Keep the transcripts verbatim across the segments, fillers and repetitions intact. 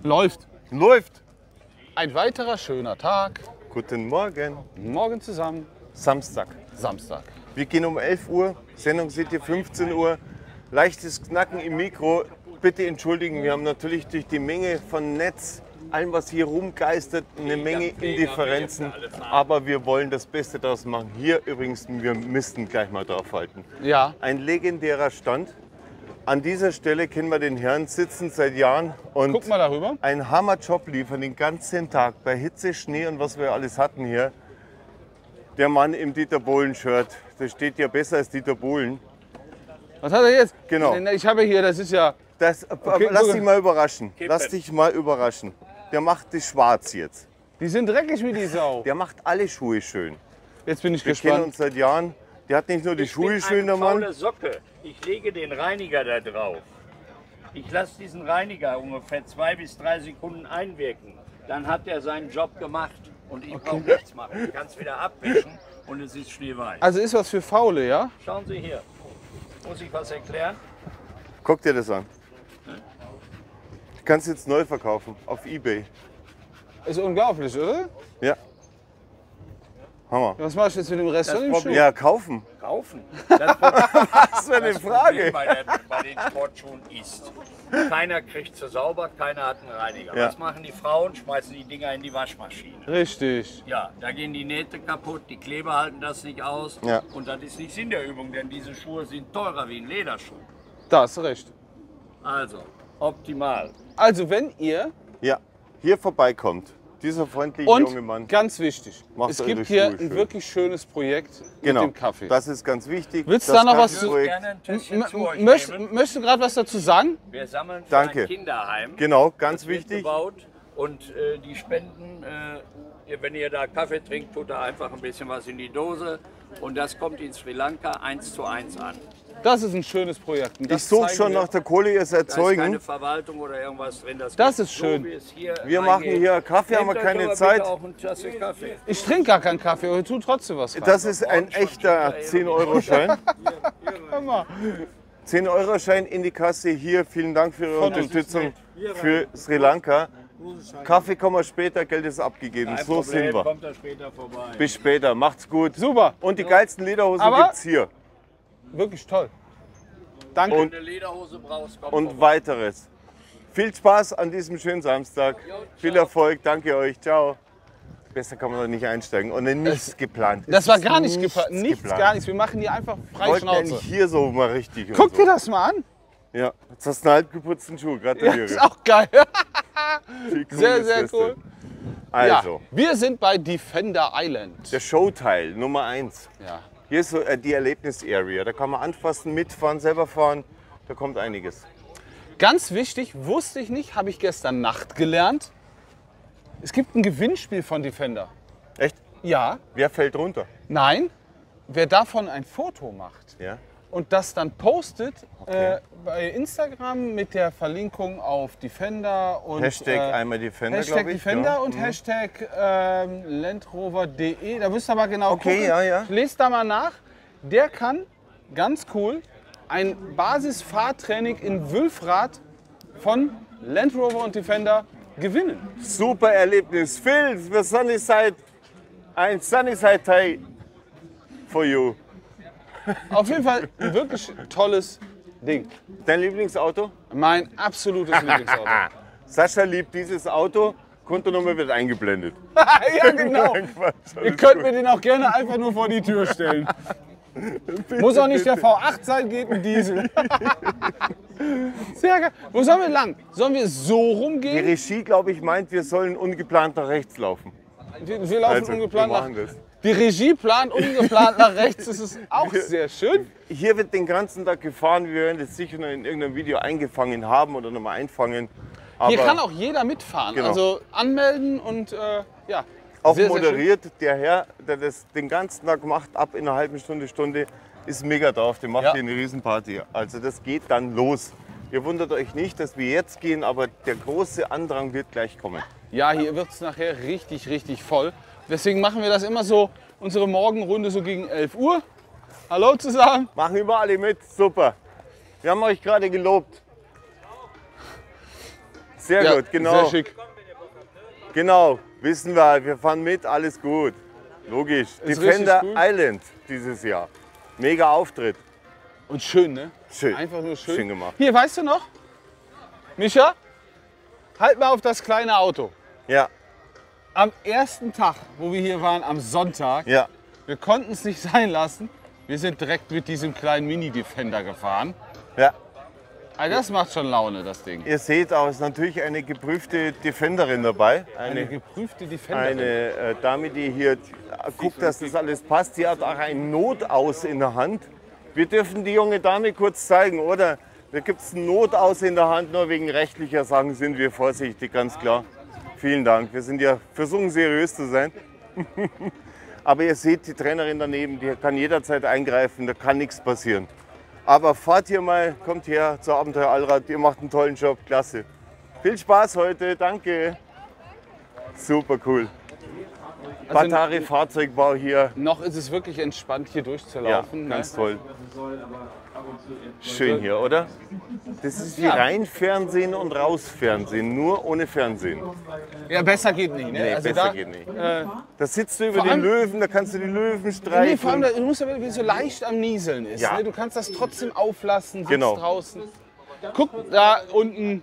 Läuft. Läuft. Ein weiterer schöner Tag. Guten Morgen. Morgen zusammen. Samstag. Samstag. Wir gehen um elf Uhr. Sendung seht ihr fünfzehn Uhr. Leichtes Knacken im Mikro. Bitte entschuldigen, wir haben natürlich durch die Menge von Netz, allem was hier rumgeistert, eine Menge Indifferenzen. Aber wir wollen das Beste daraus machen. Hier übrigens, wir müssten gleich mal drauf halten. Ja. Ein legendärer Stand. An dieser Stelle kennen wir den Herrn sitzen seit Jahren und Guck mal darüber. einen Hammerjob liefern den ganzen Tag bei Hitze, Schnee und was wir alles hatten hier. Der Mann im Dieter Bohlen-Shirt, der steht ja besser als Dieter Bohlen. Was hat er jetzt? Genau. Ich habe hier, das ist ja... Das, Okay, lass so- dich mal überraschen. Lass dich mal überraschen. Der macht das schwarz jetzt. Die sind dreckig wie die Sau. Der macht alle Schuhe schön. Jetzt bin ich Wir kennen gespannt. uns seit Jahren. Der hat nicht nur die Ich Schuhe bin schön, eine der Mann. faule Socke. Ich lege den Reiniger da drauf. Ich lasse diesen Reiniger ungefähr zwei bis drei Sekunden einwirken. Dann hat er seinen Job gemacht und ich brauche nichts machen. Ich kann es wieder abwischen und es ist schneeweiß. Also ist was für Faule, ja? Schauen Sie hier. Muss ich was erklären? Guck dir das an. Du kannst jetzt neu verkaufen auf eBay. Ist unglaublich, oder? Ja. Hammer. Was machst du jetzt mit dem Rest Das von dem Problem- Schuh? Ja, kaufen. Kaufen. Das, Das wäre eine das Frage. Problem bei, den, bei den Sportschuhen ist, keiner kriegt sie sauber, keiner hat einen Reiniger. Ja. Was machen die Frauen? Schmeißen die Dinger in die Waschmaschine. Richtig. Ja, da gehen die Nähte kaputt, die Kleber halten das nicht aus. Ja. Und das ist nicht Sinn der Übung, denn diese Schuhe sind teurer wie ein Lederschuh. Da hast du recht. Also, optimal. Also wenn ihr... Ja, hier vorbeikommt. Dieser freundliche Und junge Mann. ganz wichtig, Macht es eure gibt hier Schuhe ein schön. wirklich schönes Projekt Genau. mit dem Kaffee. Das ist ganz wichtig. Willst du Das da noch was zu- Kaffeeprojekt- Gerne ein Tässchen M- zu euch möcht, nehmen. möchtest du gerade was dazu sagen? Wir sammeln für Danke. ein Kinderheim. Genau, ganz Das wird wichtig. gebaut und äh, die Spenden, äh, ihr- wenn ihr da Kaffee trinkt, tut da einfach ein bisschen was in die Dose und das kommt in Sri Lanka eins zu eins an. Das ist ein schönes Projekt. Und das Ich suche zeigen schon wir. nach der Kohle, ihr seid Da ist keine Zeugen. Verwaltung oder irgendwas drin. Das, Das geht ist schön. So, wie es hier Wir machen reingeht. hier Kaffee, haben wir Nehmt euch keine aber Zeit. bitte auch eine Tasse Kaffee. Ich trinke gar keinen Kaffee, aber tu trotzdem was rein. Das ist ein echter zehn Euro Schein. Hör mal. zehn Euro Schein in die Kasse hier. Vielen Dank für Ihre Von uns. Unterstützung für Sri Lanka. Kaffee kommen wir später, Geld ist abgegeben. Kein So Problem, sind wir. kommt da später vorbei. Bis später, macht's gut. Super, Und die geilsten Lederhosen Aber- gibt's hier. wirklich toll. Danke. Wenn du eine Lederhose brauchst, komm Und vorbei. weiteres. Viel Spaß an diesem schönen Samstag. Viel Erfolg, danke euch. Ciao. Besser kann man doch nicht einsteigen. Und dann nichts geplant. das Es war ist gar nicht nichts geplant. Nichts, geplant. gar nichts. Wir machen hier einfach frei Wollten Schnauze. eigentlich hier so mal richtig. und Guck so. dir das mal an. Ja, jetzt hast du einen halb geputzten Schuh. Ja, Gratuliere. ist auch geil. Wie cool Sehr, ist sehr das cool. denn? Also, Ja, wir sind bei Defender Island. der Showteil Nummer eins. Ja. Hier ist so äh, die Erlebnis-Area. Da kann man anfassen, mitfahren, selber fahren. Da kommt einiges. Ganz wichtig, wusste ich nicht, habe ich gestern Nacht gelernt. Es gibt ein Gewinnspiel von Defender. Echt? Ja, Wer fällt runter? nein, wer davon ein Foto macht Ja. und das dann postet Okay. äh, bei Instagram mit der Verlinkung auf Defender und Hashtag äh, einmal Defender, Hashtag glaube ich. Defender ja. und Mhm. Hashtag ähm, landrover punkt de. Da müsst ihr mal genau Okay, gucken. ja, ja. Lest da mal nach. Der kann, ganz cool, ein Basisfahrtraining in Wülfrath von Land Rover und Defender gewinnen. Super Erlebnis. Phil, für Sunnyside, ein Sunnyside Day for you. Auf jeden Fall ein wirklich tolles Ding. Dein Lieblingsauto? Mein absolutes Lieblingsauto. Sascha liebt dieses Auto. Kontonummer wird eingeblendet. Ja, genau. Nein, Quatsch, Ihr alles könnt gut. mir den auch gerne einfach nur vor die Tür stellen. Muss auch nicht der V acht sein, geht ein Diesel. Sehr geil. Wo sollen wir lang? Sollen wir so Die rumgehen? Regie, glaube ich, meint, wir sollen ungeplant nach rechts laufen. Wir, wir laufen Also, ungeplant wir nach. machen das. Die Regie plant ungeplant nach rechts. Das ist auch sehr schön. Hier wird den ganzen Tag gefahren. Wir werden das sicher noch in irgendeinem Video eingefangen haben oder nochmal einfangen. Aber Hier kann auch jeder mitfahren. Genau. Also anmelden und äh, ja. auch sehr, sehr schön. moderiert. Der Herr, der das den ganzen Tag macht, ab in einer halben Stunde, Stunde, ist mega drauf. Der macht Ja. hier eine Riesenparty. Also das geht dann los. Ihr wundert euch nicht, dass wir jetzt gehen, aber der große Andrang wird gleich kommen. Ja, hier wird es nachher richtig, richtig voll. Deswegen machen wir das immer so, unsere Morgenrunde so gegen elf Uhr. Hallo zusammen. Machen über alle mit, super. Wir haben euch gerade gelobt. Sehr Ja, gut, genau. Sehr schick. Genau, wissen wir, wir fahren mit, alles gut. Logisch. Ist Defender richtig cool. Island dieses Jahr. Mega Auftritt. Und schön, ne? Schön. Einfach nur schön. Schön gemacht. Hier, weißt du noch? Micha, halt mal auf das kleine Auto. Ja, Am ersten Tag, wo wir hier waren, am Sonntag, ja. wir konnten es nicht sein lassen. Wir sind direkt mit diesem kleinen Mini-Defender gefahren. Ja. Also das macht schon Laune, das Ding. Ihr seht auch, es ist natürlich eine geprüfte Defenderin dabei. Eine Eine, geprüfte Defenderin. eine äh, Dame, die hier äh, guckt, dass das alles passt. Die hat auch ein Notaus in der Hand. Wir dürfen die junge Dame kurz zeigen, oder? Da gibt es ein Notaus in der Hand, nur wegen rechtlicher Sachen sind wir vorsichtig, ganz klar. Vielen Dank. Wir sind ja versuchen seriös zu sein. Aber ihr seht die Trainerin daneben, die kann jederzeit eingreifen, da kann nichts passieren. Aber fahrt hier mal, kommt her zur Abenteuer Allrad, ihr macht einen tollen Job, klasse. Viel Spaß heute, danke. Super cool. Also, Batari Fahrzeugbau hier, noch ist es wirklich entspannt, hier ja, durchzulaufen. ganz ne? toll. Schön hier, oder? Das ist wie Ja. rein Fernsehen und raus Fernsehen, nur ohne Fernsehen. Ja, besser geht nicht. Ne? Nee, also besser da, geht nicht. Äh, Da sitzt du über Vor den allem- Löwen, da kannst du die Löwen nee, vor allem, streichen. da- du musst aber wie so leicht am Nieseln ist. Ja. Ne? Du kannst das trotzdem auflassen, sitzt Genau. draußen. Guck, da unten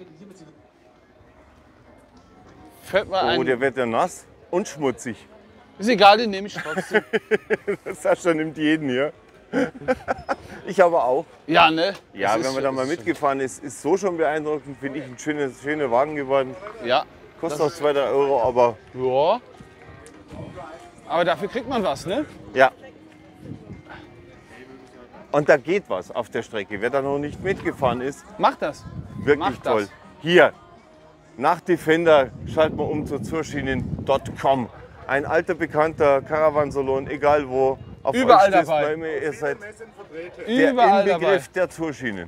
fährt mal Oh, ein. der wird ja nass und schmutzig. Ist egal, den nehme ich trotzdem. Sascha nimmt jeden hier. Ich aber auch. Ja, ne? Ja, Das wenn ist- man da mal das ist mitgefahren ist, ist so schon beeindruckend, finde ich, ein schöner, schöner Wagen geworden. schon- Ja. Kostet Das- auch zwei, drei Euro, aber Ja. Aber dafür kriegt man was, ne? ja. Und da geht was auf der Strecke. Wer da noch nicht mitgefahren ist, Mach das. wirklich Mach das. toll. Hier, nach Defender, schalten wir um zu Zurschienen Punkt com. Ein alter bekannter Caravansalon, egal wo. Auf Überall euch stößt dabei. man immer, ihr seid der Überall dabei. Inbegriff der Zurschienen.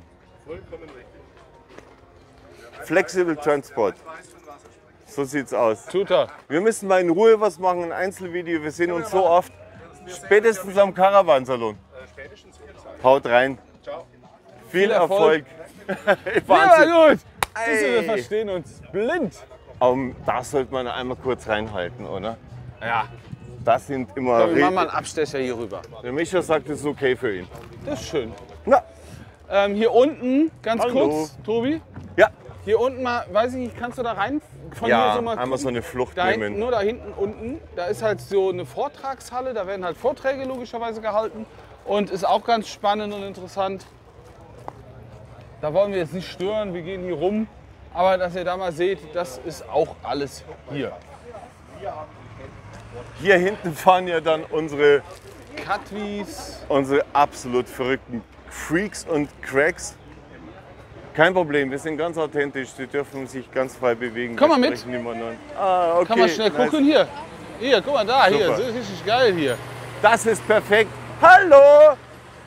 Flexible Transport. So sieht's aus. Tut er. Wir müssen mal in Ruhe was machen, ein Einzelvideo. Wir sehen uns so oft. Spätestens am Caravansalon. Haut rein. Viel Erfolg. Erfolg. Ja, Wahnsinn. gut. Siehst du, wir Ey. verstehen uns blind. Aber da sollte man einmal kurz reinhalten, oder? Ja. Das sind immer. Komm, wir machen Re- mal einen Abstecher hier rüber. Der Micha sagt, es ist okay für ihn. Das ist schön. Na, Ähm, hier unten, ganz Hallo. kurz, Tobi. ja. Hier unten mal, weiß ich nicht, kannst du da rein? Von hier Ja, so mal einmal so gucken? eine Flucht Da hinten, nehmen. nur da hinten unten, da ist halt so eine Vortragshalle, da werden halt Vorträge logischerweise gehalten und ist auch ganz spannend und interessant. Da wollen wir jetzt nicht stören, wir gehen hier rum, aber dass ihr da mal seht, das ist auch alles hier. Hier hinten fahren ja dann unsere, Katwis, unsere absolut verrückten Freaks und Cracks. Kein Problem, wir sind ganz authentisch. Die dürfen sich ganz frei bewegen. Komm mal Wir mit. sprechen niemanden an. Ah, okay. kann man schnell nice. gucken hier. Hier, guck mal da, hier, Super. das ist richtig geil hier. Das ist perfekt. Hallo!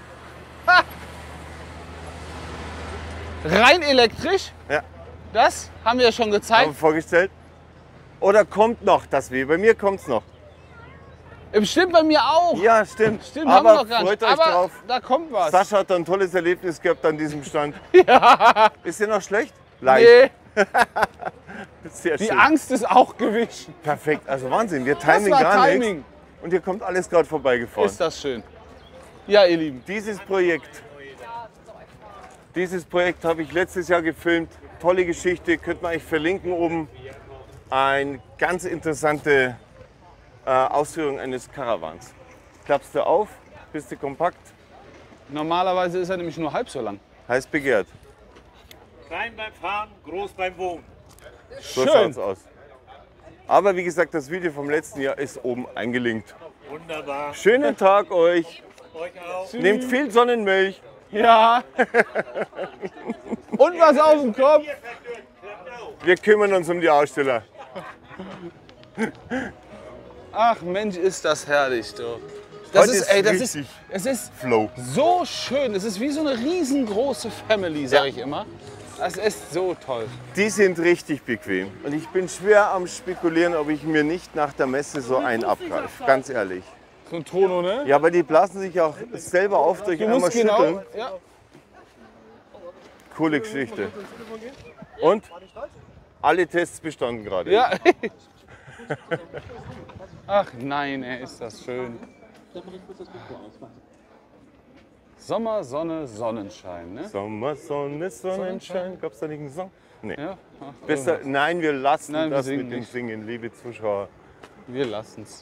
Rein elektrisch, Ja, das haben wir ja schon haben wir gezeigt. vorgestellt. Oder kommt noch das Weh? Bei mir kommt es noch. Stimmt bei mir auch. Ja, stimmt. Stimmt, haben wir Aber noch gar freut nicht. euch Aber drauf. da kommt was. Sascha hat ein tolles Erlebnis gehabt an diesem Stand. Ja. Ist dir noch schlecht? Leicht. Nee, Sehr die schön. Angst ist auch gewichen. Perfekt. Also Wahnsinn. Wir Das timen war gar nichts. Timing. Und hier kommt alles gerade vorbeigefahren. Ist das schön. Ja, ihr Lieben. Dieses Projekt, dieses Projekt habe ich letztes Jahr gefilmt. Tolle Geschichte, könnt man euch verlinken oben. Eine ganz interessante äh, Ausführung eines Caravans. Klappst du auf, bist du kompakt, Normalerweise ist er nämlich nur halb so lang. heiß begehrt. Klein beim Fahren, groß beim Wohnen. So Schön. schaut's aus. Aber wie gesagt, das Video vom letzten Jahr ist oben eingelinkt. Wunderbar. Schönen Tag euch. Euch auch. Nehmt viel Sonnenmilch. Ja. Und was auf dem Kopf. Wir kümmern uns um die Aussteller. Ach Mensch, ist das herrlich, du. Das Heute ist, ist ey, das ist, richtig es ist Flow. so schön. Es ist wie so eine riesengroße Family, sag ich immer. Das ist so toll. Die sind richtig bequem. Und ich bin schwer am Spekulieren, ob ich mir nicht nach der Messe so einen abgreife. Ganz ehrlich. So ein Tono, ne? Ja, aber die blasen sich auch selber auf durch Du einmal musst genau. schütteln. Ja. Coole Geschichte. Und? Alle Tests bestanden gerade. Ja. Ach nein, ey, ist das schön. Sommer, Sonne, Sonnenschein, ne? Sommer, Sonne, Sonnenschein. Gab es da nicht einen Song? Nee. Ja? Ach, Besser, irgendwas. nein, wir lassen Nein, wir das singen mit dem nicht. Singen, liebe Zuschauer. Wir lassen's.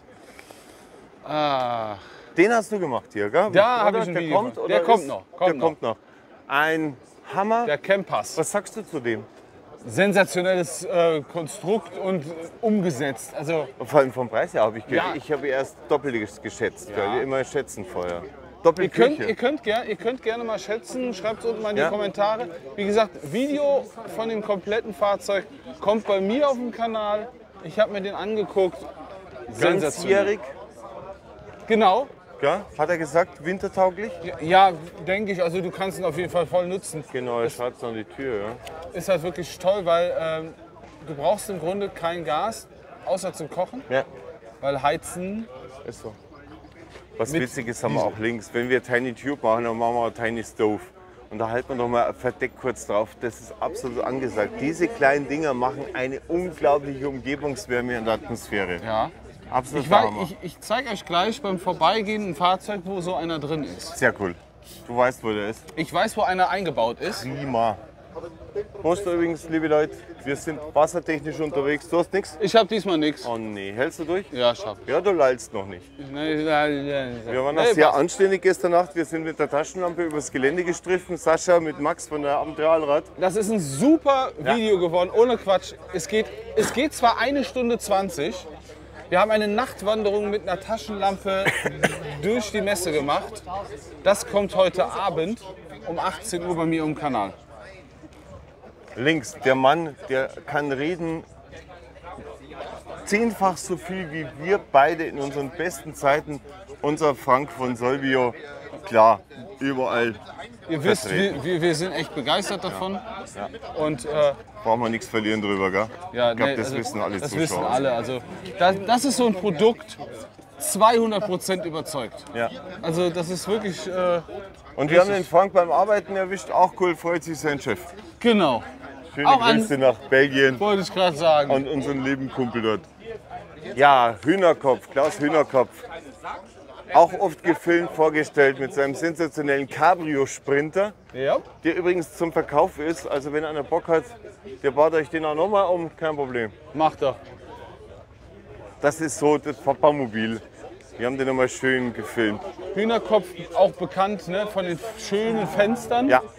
Ah, Den hast du gemacht hier, gell? Da hab Oder? ich ein Der Video kommt, von. oder Der kommt ist- noch, kommt der noch. kommt noch. Ein Hammer. der Campass. Was sagst du zu dem? Sensationelles äh, Konstrukt und äh, umgesetzt. Also Vor allem vom Preis her habe ich gehört. Ja. Ich habe erst Doppeltes geschätzt. Ja. Gell? Immer schätzen vorher. Ihr Doppelküche. könnt, ihr, könnt ger ihr könnt gerne mal schätzen, schreibt es unten mal in die Ja. Kommentare. Wie gesagt, Video von dem kompletten Fahrzeug kommt bei mir auf dem Kanal. Ich habe mir den angeguckt. Sensationell. Ganzjährig. Genau. Gell? Hat er gesagt, wintertauglich? Ja, denke ich. Also du kannst ihn auf jeden Fall voll nutzen. Genau, er schaut an die Tür. Ja. Ist halt wirklich toll, weil ähm, du brauchst im Grunde kein Gas, außer zum Kochen. Ja, Weil Heizen, ist so. Was Mit Witziges haben wir auch links. Wenn wir Tiny Tube machen, dann machen wir auch Tiny Stove. Und da halten wir noch mal ein Verdeck kurz drauf. Das ist absolut angesagt. Diese kleinen Dinger machen eine unglaubliche Umgebungswärme in der Atmosphäre. ja. Absolut Ich, wei- Hammer. ich, ich zeige euch gleich beim Vorbeigehen ein Fahrzeug, wo so einer drin ist. Sehr cool. Du weißt, wo der ist. Ich weiß, wo einer eingebaut ist. Prima. Prost übrigens, liebe Leute. Wir sind wassertechnisch unterwegs. Du hast nichts? Ich habe diesmal nichts. Oh nee, hältst du durch? Ja, schaff. Ja, du lallst noch nicht. Wir Wir waren auch sehr anständig gestern Nacht. Wir sind mit der Taschenlampe übers Gelände gestriffen. Sascha mit Max von der Amtrialrad. Das ist ein super Video geworden, ohne Quatsch. Es geht, es geht zwar eine Stunde zwanzig. Wir haben eine Nachtwanderung mit einer Taschenlampe durch die Messe gemacht. Das kommt heute Abend um achtzehn Uhr bei mir im Kanal. Links, der Mann, der kann reden zehnfach so viel wie wir beide in unseren besten Zeiten. Unser Frank von Solvio, klar, überall. Ihr wisst, vertreten. wir, wir, wir sind echt begeistert davon. Und äh, Brauchen wir nichts verlieren drüber, gell? ja, Ich glaube, nee, das also, wissen alle das Zuschauer. wissen alle. Also, das, das ist so ein Produkt, zweihundert Prozent überzeugt. Ja. Also das ist wirklich, äh, Und wir haben den Frank beim Arbeiten erwischt, auch cool, freut sich sein Chef. genau, Schöne Auch an- Grüße nach Belgien wollte ich gerade sagen. und unseren lieben Kumpel dort. Ja, Hühnerkopf, Klaus Hühnerkopf. Auch oft gefilmt, vorgestellt mit seinem sensationellen Cabrio-Sprinter, Ja. der übrigens zum Verkauf ist. Also wenn einer Bock hat, der baut euch den auch nochmal um, kein Problem. Macht er. Das ist so das Papamobil. Wir haben den nochmal schön gefilmt. Hühnerkopf, auch bekannt, ne, von den schönen Fenstern. Ja.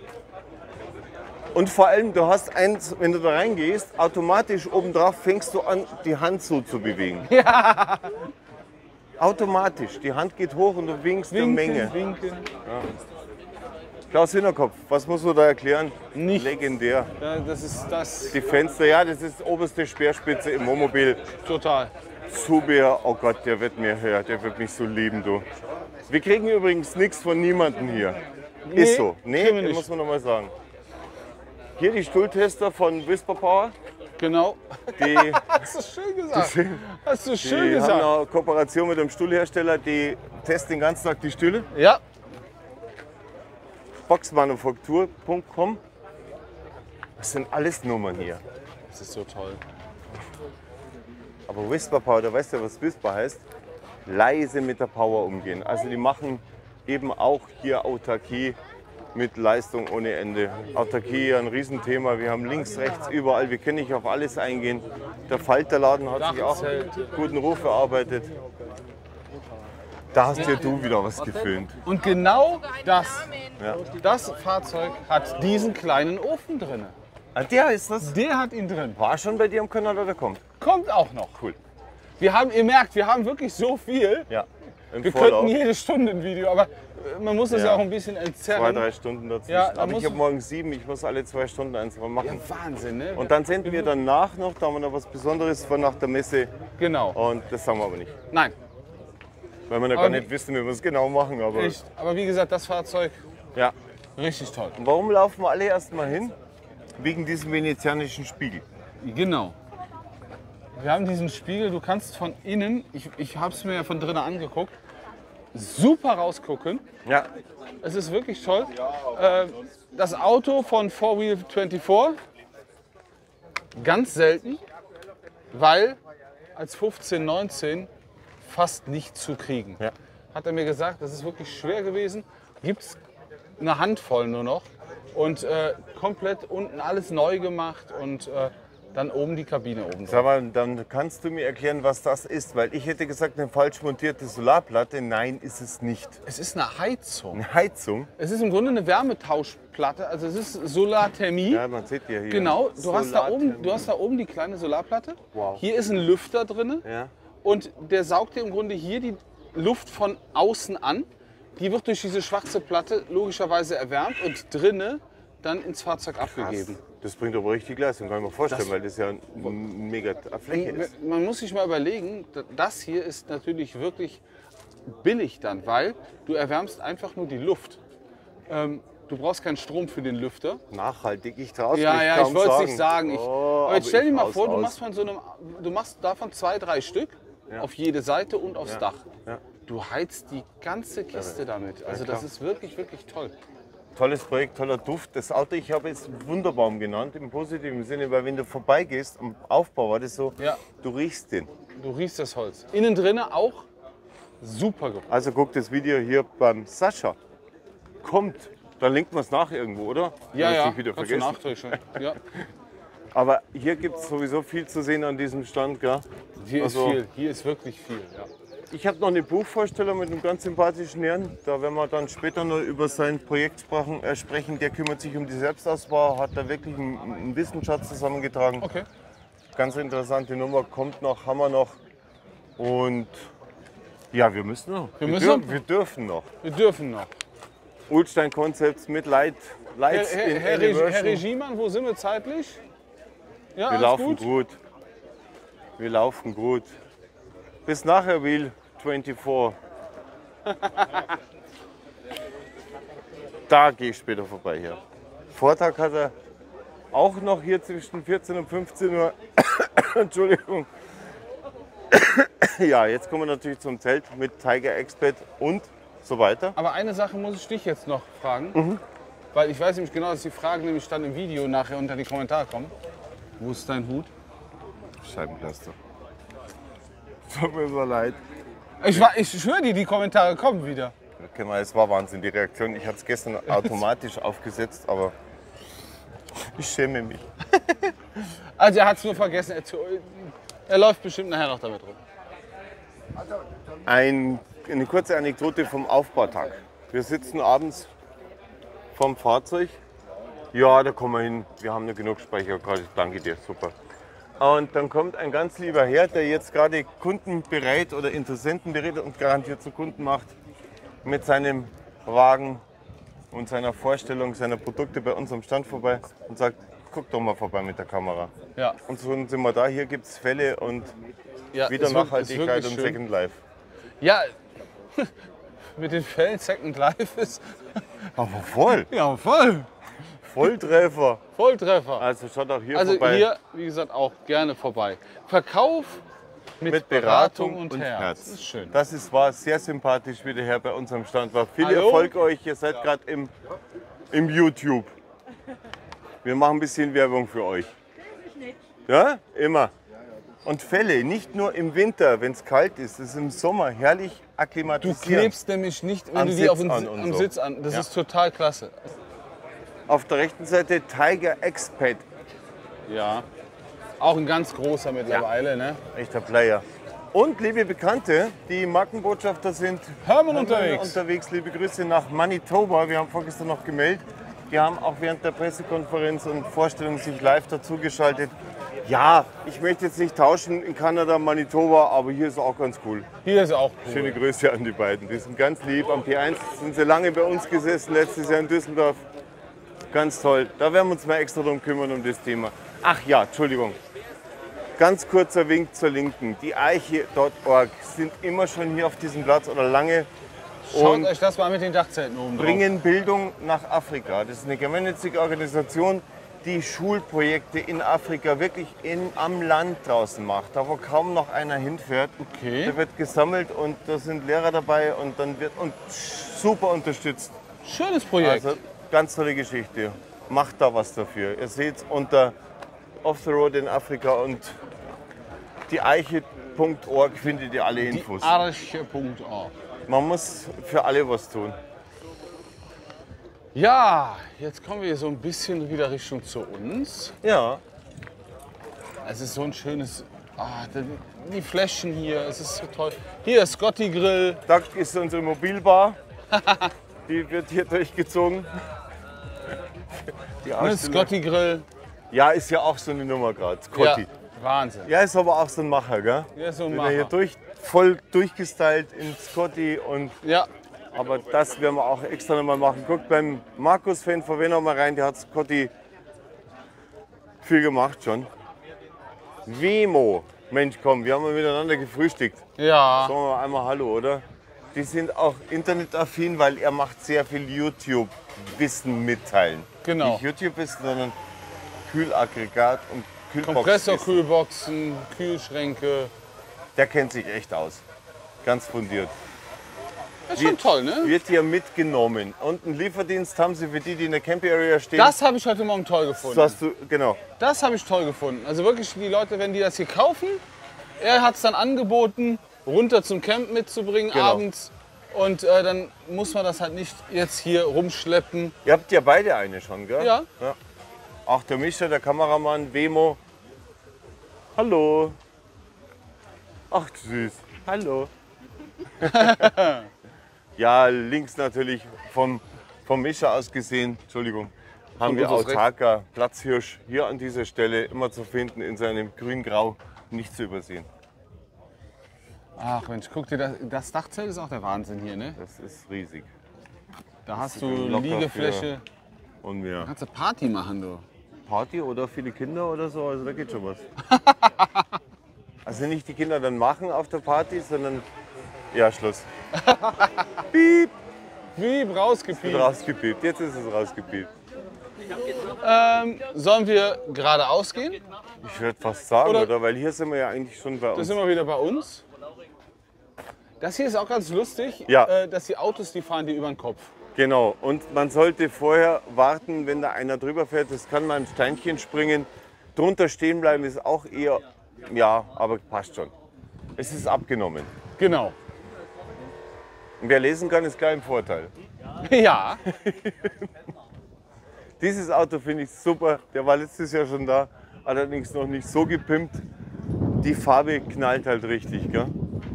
Und vor allem, du hast eins, wenn du da reingehst, automatisch obendrauf fängst du an, die Hand so zu bewegen. Ja. Automatisch. Die Hand geht hoch und du winkst der Winken, Menge. winken. Klaus Hinterkopf, was muss man da erklären? Nicht. Legendär. Ja, das ist das Die Fenster, ja, das ist oberste Speerspitze im Wohnmobil. total. Zubeer, oh Gott, der wird mir her, der wird mich so lieben, du. Wir kriegen übrigens nichts von niemandem hier. Ist so. Nee, kriegen wir das nicht. muss man noch mal sagen. Hier die Stuhltester von Whisper Power. Genau. Die, Hast du schön gesagt. Hast du schön die haben gesagt. eine Kooperation mit einem Stuhlhersteller, die testen den ganzen Tag die Stühle. Ja. boxmanufaktur punkt com. Das sind alles Nummern hier. Das ist so toll. Aber Whisper Power, da weißt du, was Whisper heißt? Leise mit der Power umgehen. Also die machen eben auch hier Autarkie mit Leistung ohne Ende. Autarkie ein Riesenthema. Wir haben links, rechts, überall. Wir können nicht auf alles eingehen. Der Falterladen hat sich auch einen guten Ruf erarbeitet. Da hast ja du wieder was gefilmt. Und genau das, Ja. das Fahrzeug hat diesen kleinen Ofen drin. Ah, der ist das. Der hat ihn drin. War schon bei dir im Kanal oder kommt? Kommt auch noch. Cool. Wir haben, ihr merkt, wir haben wirklich so viel. Ja. Im Wir Vorlauf. könnten jede Stunde ein Video, aber äh, man muss es ja, Ja. auch ein bisschen Zwei, entzerren. drei Stunden dazwischen. Ja, da Aber muss- ich habe morgen sieben, ich muss alle zwei Stunden eins machen. Wahnsinn, ne? Und dann senden wir danach noch, da haben wir noch was Besonderes von nach der Messe. Genau. Und das sagen wir aber nicht. Nein, Weil wir noch Aber gar nicht wissen, wie wir es genau machen. Aber echt. Aber wie gesagt, das Fahrzeug, ja. richtig toll. Und warum laufen wir alle erst mal hin? Wegen diesem venezianischen Spiegel. Genau. Wir haben diesen Spiegel, du kannst von innen, ich, ich habe es mir ja von drinnen angeguckt, super rausgucken. Ja. Es ist wirklich toll. Äh, das Auto von Four Wheel vierundzwanzig Ganz selten, weil als fünfzehn, neunzehn fast nicht zu kriegen. Ja. Hat er mir gesagt, das ist wirklich schwer gewesen. Gibt es eine Handvoll nur noch. Und äh, komplett unten alles neu gemacht und äh, dann oben die Kabine oben. Sag mal, dann kannst du mir erklären, was das ist, weil ich hätte gesagt, eine falsch montierte Solarplatte. Nein, ist es nicht. Es ist eine Heizung. Eine Heizung? Es ist im Grunde eine Wärmetauschplatte, also es ist Solarthermie. Ja, man sieht ja hier. Genau, du hast, da oben, Solarthermie. du hast da oben die kleine Solarplatte. Wow. Hier ist ein Lüfter drin Ja. und der saugt dir im Grunde hier die Luft von außen an. Die wird durch diese schwarze Platte logischerweise erwärmt und drinnen dann ins Fahrzeug abgegeben. Das bringt aber richtig Leistung, kann ich mir vorstellen, Das- weil das ja eine mega Fläche ist. Man muss sich mal überlegen, das hier ist natürlich wirklich billig dann, weil du erwärmst einfach nur die Luft. Ähm, du brauchst keinen Strom für den Lüfter. Nachhaltig, ich traue Ja, ja, ich wollte es nicht sagen. sagen. Ich, Oh, aber jetzt stell ich dir mal raus, vor, du raus. machst, von so einem, du machst davon zwei, drei Stück Ja. auf jede Seite und aufs Ja. Dach. Ja. Du heizt die ganze Kiste damit. Also klar. das ist wirklich, wirklich toll. Tolles Projekt, toller Duft. Das Auto, ich habe es Wunderbaum genannt, im positiven Sinne, weil wenn du vorbeigehst, am Aufbau war das so, Ja. du riechst den. Du riechst das Holz. Innen drinnen auch super Geruch. Also guck das Video hier beim Sascha. Kommt, dann linken wir es nach irgendwo, oder? Ja, Wenn wir's ja, nicht wieder kannst du vergessen. nachträglich schon. Ja. Aber hier gibt es sowieso viel zu sehen an diesem Stand. Gell? Hier Also- ist viel, hier ist wirklich viel. Ja. Ich habe noch eine Buchvorstellung mit einem ganz sympathischen Herrn. Da werden wir dann später noch über sein Projekt sprachen, äh, sprechen. Der kümmert sich um die Selbstausbau, hat da wirklich einen, einen Wissensschatz zusammengetragen. Okay. Ganz interessante Nummer, kommt noch, haben wir noch. Und ja, wir müssen noch. Wir wir, müssen dür noch? wir dürfen noch. Wir dürfen noch. Ulstein Concepts mit Light, Herr, Lights Herr, in Herr, Regi, Herr Elevation. Regiemann, wo sind wir zeitlich? Ja, Wir alles laufen gut? gut. Wir laufen gut. Bis nachher, Wheel vierundzwanzig. Da gehe ich später vorbei hier. Vortag hat er auch noch hier zwischen vierzehn und fünfzehn Uhr. Entschuldigung. Ja, jetzt kommen wir natürlich zum Zelt mit Tiger Expert und so weiter. Aber eine Sache muss ich dich jetzt noch fragen. Weil ich weiß nämlich genau, dass die Fragen nämlich dann im Video nachher unter die Kommentare kommen. Wo ist dein Hut? Scheibenkleister. Tut mir so leid. Ich, war- ich schwöre dir, die Kommentare kommen wieder. Okay, mal, es war Wahnsinn, die Reaktion. Ich hatte es gestern automatisch aufgesetzt, aber ich schäme mich. Also er hat es nur vergessen. Er, er läuft bestimmt nachher noch damit rum. Ein, eine kurze Anekdote vom Aufbautag. Wir sitzen abends vom Fahrzeug. Ja, da kommen wir hin. Wir haben nur genug Speicher gerade. Danke dir, super. Und dann kommt ein ganz lieber Herr, der jetzt gerade Kunden berät oder Interessenten berät und garantiert zu Kunden macht, mit seinem Wagen und seiner Vorstellung seiner Produkte bei uns am Stand vorbei und sagt, guck doch mal vorbei mit der Kamera. Ja, Und so sind wir da. Hier gibt es Fälle und ja wieder ist wir- ist Nachhaltigkeit wirklich und schön. Second Life. Ja, mit den Fällen Second Life ist. Aber voll, Ja, voll. Volltreffer. Volltreffer. Also schaut auch hier Also vorbei. hier, wie gesagt, auch gerne vorbei. Verkauf mit, mit Beratung, Beratung und, Herz. Das ist schön. Das ist, war sehr sympathisch, wie der Herr bei uns am Stand war. Viel Hallo? Erfolg euch, ihr seid gerade im, im YouTube. Wir machen ein bisschen Werbung für euch. Ja, immer. Und Fälle, nicht nur im Winter, wenn es kalt ist, es ist im Sommer herrlich Du akklimatisieren. klebst nämlich nicht, wenn Am du die auf Sitz den, an und am so. Sitz an. Das Ja. ist total klasse. Auf der rechten Seite Tiger Expat, Ja. Auch ein ganz großer mittlerweile, ne? echter Player. Und liebe Bekannte, die Markenbotschafter sind Hermann unterwegs. unterwegs. Liebe Grüße nach Manitoba. Wir haben vorgestern noch gemeldet. Die haben auch während der Pressekonferenz und Vorstellung sich live dazugeschaltet. Ja, ich möchte jetzt nicht tauschen in Kanada, Manitoba, aber hier ist auch ganz cool. Hier ist auch cool. Schöne Grüße an die beiden. Die sind ganz lieb. Am P eins sind sie lange bei uns gesessen, letztes Jahr in Düsseldorf. Ganz toll. Da werden wir uns mal extra drum kümmern, um das Thema. Ach ja, Entschuldigung. Ganz kurzer Wink zur Linken. Die Eiche Punkt org sind immer schon hier auf diesem Platz oder lange Schaut und euch das mal mit den Dachzelten oben drauf. bringen Bildung nach Afrika. Das ist eine gemeinnützige Organisation, die Schulprojekte in Afrika wirklich in, am Land draußen macht, da wo kaum noch einer hinfährt. Okay. Da wird gesammelt und da sind Lehrer dabei und dann wird und super unterstützt. Schönes Projekt. Also ganz tolle Geschichte. Macht da was dafür. Ihr seht unter Off the Road in Afrika und die Eiche Punkt org findet ihr alle Infos. Arche Punkt org. Man muss für alle was tun. Ja, jetzt kommen wir so ein bisschen wieder Richtung zu uns. Ja, Es ist so ein schönes, ah, die- die Fläschchen hier, es ist so toll. Hier ist Scotty Grill. da ist unsere Mobilbar. Die wird hier durchgezogen. Die Ne, Ausstellung. Scotty Grill. Ja, ist ja auch so eine Nummer gerade. Scotty. Ja, Wahnsinn. Ja, ist aber auch so ein Macher, gell? Ja, so ein Wenn er hier Macher. durch, voll durchgestylt in Scotty. Und, Ja, aber das werden wir auch extra nochmal machen. Guckt beim Markus-Fan von Venner mal rein, der hat Scotty viel gemacht schon. Wemo. Mensch, komm, wir haben mal miteinander gefrühstückt. ja, Sagen wir mal einmal Hallo, oder? Die sind auch internetaffin, weil er macht sehr viel YouTube-Wissen mitteilen. Genau. Nicht YouTube-Wissen, sondern Kühlaggregat und Kühlbox. Kompressorkühlboxen, Kühlschränke. Der kennt sich echt aus. Ganz fundiert. Das ist schon toll, ne? Wird hier mitgenommen. Und einen Lieferdienst haben sie für die, die in der Camping Area stehen. Das habe ich heute Morgen toll gefunden. So hast du, genau. Das habe ich toll gefunden. Also wirklich, die Leute, wenn die das hier kaufen, er hat es dann angeboten, runter zum Camp mitzubringen Genau. abends. Und äh, dann muss man das halt nicht jetzt hier rumschleppen. Ihr habt ja beide eine schon, gell? Ja. Auch der Mischer, der Kameramann, Wemo. Hallo. Ach, süß. Hallo. Ja, links natürlich vom, vom Mischer aus gesehen, Entschuldigung, haben wir unseres Autarka, Platzhirsch, hier an dieser Stelle immer zu finden, in seinem grün-grau, nicht zu übersehen. Ach Mensch, guck dir das, das Dachzelt ist auch der Wahnsinn hier, ne? Das ist riesig. Da hast du locker Liegefläche. Und mehr Kannst du Party machen, du. Party oder viele Kinder oder so, also da geht schon was. Also nicht die Kinder dann machen auf der Party, sondern, ja, Schluss. Piep, Wie wird rausgepiept. rausgepiept, jetzt ist es rausgepiept. Ähm, sollen wir geradeaus gehen? Ich würde fast sagen, Oder- oder? Weil hier sind wir ja eigentlich schon bei Da uns. sind wir wieder bei uns. Das hier ist auch ganz lustig, Ja. äh, dass die Autos, die fahren dir über den Kopf. Genau, und man sollte vorher warten, wenn da einer drüber fährt. Das kann mal ein Steinchen springen. Drunter stehen bleiben ist auch eher, ja, aber passt schon. Es ist abgenommen. Genau. Und wer lesen kann, ist gleich im Vorteil. Ja, Dieses Auto finde ich super. Der war letztes Jahr schon da, allerdings noch nicht so gepimpt. Die Farbe knallt halt richtig, gell?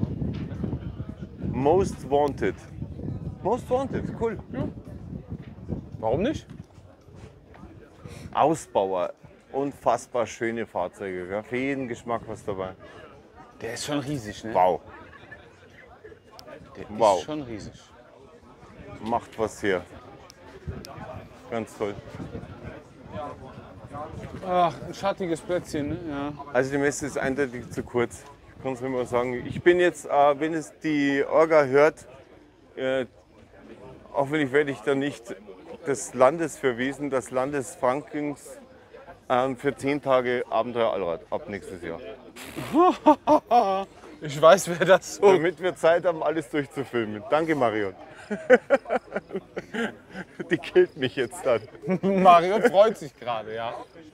Most Wanted. Most Wanted, cool. warum nicht? Ausbauer, unfassbar schöne Fahrzeuge. Gell? Für jeden Geschmack was dabei. Der ist schon riesig, ne? Wow, Der wow. ist schon riesig. macht was her. Ganz toll. Ach, ein schattiges Plätzchen, ne? Ja. Also die Messe ist eindeutig zu kurz. Ich kann es nicht mal sagen. Ich bin jetzt, äh, wenn es die Orga hört, äh, hoffentlich werde ich dann nicht des Landes verwiesen, des Landes Frankens ähm, für zehn Tage Abenteuer Allrad ab nächstes Jahr. Ich weiß, wer das so. Damit wir Zeit haben, alles durchzufilmen. Danke, Marion. Die killt mich jetzt dann. Mario freut sich gerade, ja.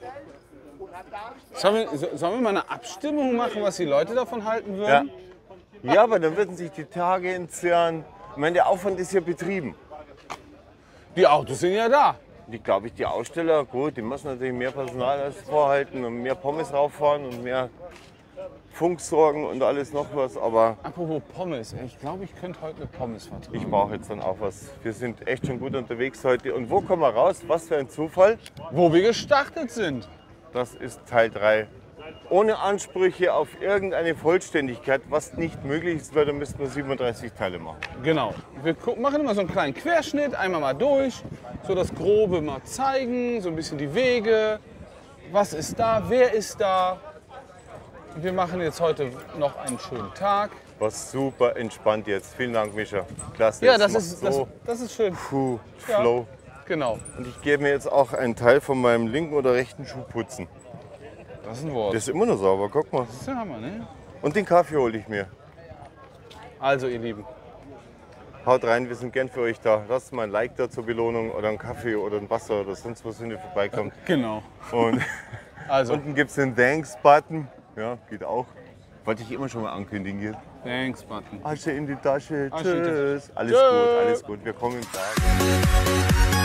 Sollen wir, so- sollen wir mal eine Abstimmung machen, was die Leute davon halten Ja. würden? Ja, aber dann würden sich die Tage entzerren. Ich meine, der Aufwand ist ja betrieben. Die Autos sind ja da. Die, glaube ich, die Aussteller, gut, die müssen natürlich mehr Personal als vorhalten und mehr Pommes rauffahren und mehr Funksorgen und alles noch was. Aber Apropos Pommes, ey, ich glaube, ich könnte heute eine Pommes vertragen. ich brauche jetzt dann auch was. Wir sind echt schon gut unterwegs heute. Und wo kommen wir raus? Was für ein Zufall. Wo wir gestartet sind. Das ist Teil drei. Ohne Ansprüche auf irgendeine Vollständigkeit, was nicht möglich ist, weil dann müssten wir siebenunddreißig Teile machen. Genau. Wir gu- machen immer so einen kleinen Querschnitt, einmal mal durch, so das Grobe mal zeigen, so ein bisschen die Wege. Was ist da? Wer ist da? Wir machen jetzt heute noch einen schönen Tag. Was super entspannt jetzt. Vielen Dank, Mischa. Klasse. Ja, das macht ist, das, so das ist schön. puh, Ja. Flow. Genau. Und ich gebe mir jetzt auch einen Teil von meinem linken oder rechten Schuh putzen. Das ist ein Wort. Der ist immer noch sauber, guck mal. Das ist der Hammer, ne? Und den Kaffee hole ich mir. Also, ihr Lieben. Haut rein, wir sind gern für euch da. Lasst mal ein Like da zur Belohnung oder einen Kaffee oder ein Wasser oder sonst was, wenn ihr vorbeikommt. Genau. Und Also. Unten gibt es den Thanks-Button. Ja, geht auch. Wollte ich immer schon mal ankündigen hier. Thanks, Button. Asche in die Tasche. Asche in die Tasche. Tschüss. Alles Tschö. gut, alles gut. Wir kommen klar.